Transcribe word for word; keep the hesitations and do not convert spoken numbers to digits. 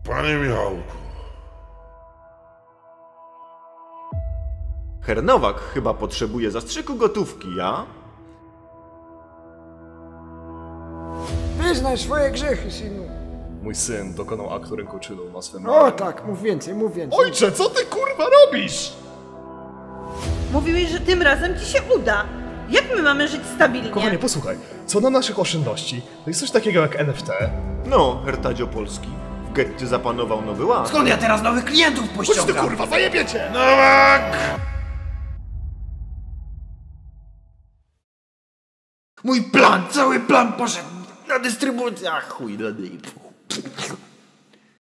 Panie Michałku. Herr Nowak chyba potrzebuje zastrzyku gotówki, ja? Wyznaj swoje grzechy, synu. Mój syn dokonał aktu rękoczynu na swym... O tak, mów więcej, mów więcej. Ojcze, co ty kurwa robisz? Mówiłeś, że tym razem ci się uda. Jak my mamy żyć stabilnie? Kochanie, posłuchaj. Co do naszych oszczędności, to jest coś takiego jak N F T. No, Herr Tadzio Polski. W getcie zapanował nowy ład. Skąd ja teraz nowych klientów Chodź ty pościągam? kurwa, zajebiecie! Nowak! Mój plan, cały plan poszedł na dystrybucję. Ach, chuj, na